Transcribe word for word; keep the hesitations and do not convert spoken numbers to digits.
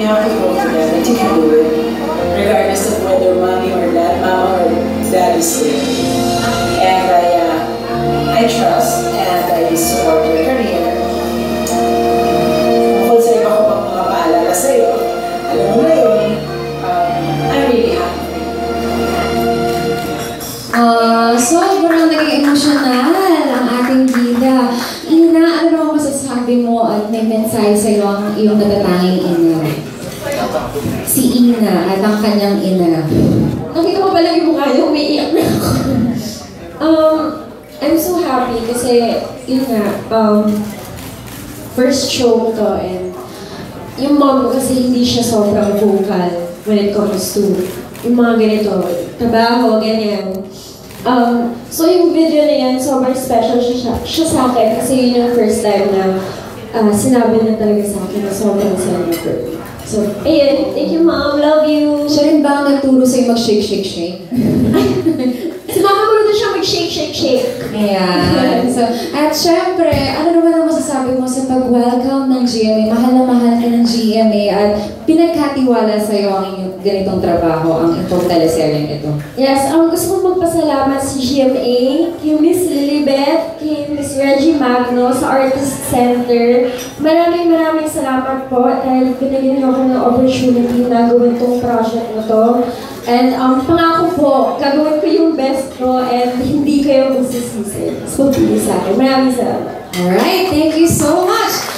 you have to go together, that you can do it, regardless of whether mommy or dad, mama or dad is there. And I, uh, I trust and I support your career. Kung sa iba ko pang mga paalala sa'yo, alam mo na yun, um, I'm really happy. Uh, sobrang naging emosyonal ang ating bida. Ina, ano naman masasabi mo at may mensahe sa'yo ang iyong natatanging ina? Si Ina at ang kanyang ina. Nakita ko pala yung mukha niya, umiiyak na ako. um, I'm so happy kasi, yun nga, um, first show ko to and yung mom ko kasi hindi siya sobrang vocal when it comes to yung mga ganito, trabaho, ganyan. Um, so yung video na yan, sobrang special siya, siya sa akin kasi yun yung first time na uh, sinabi na talaga sa akin na sobrang celebrate. So, ayun, thank you mom, love you! Siya rin ba ang nagturo sa'yo mag-shake, shake, shake? Si mama mo na siya mag-shake, shake, shake! Ayan. So, at syempre, ano naman ang masasabi mo sa pag-welcome ng G M A? Mahal na mahal ka ng G M A at pinagkatiwala sa'yo ang inyong ganitong trabaho, ang itong teleseryeng ito. Yes, um, gusto kong magpasalamat sa G M A, kay Miss Lilibet, kay Miss Reggie Magno, sa Artist Center. Maraming maraming salamat po dahil binigyan niyo ako ng opportunity na gawin tong project na to. And um, pangako po, gagawin ko yung best ko and hindi kayo magsisisi. So, sa akin. Maraming salamat. Alright, thank you so much!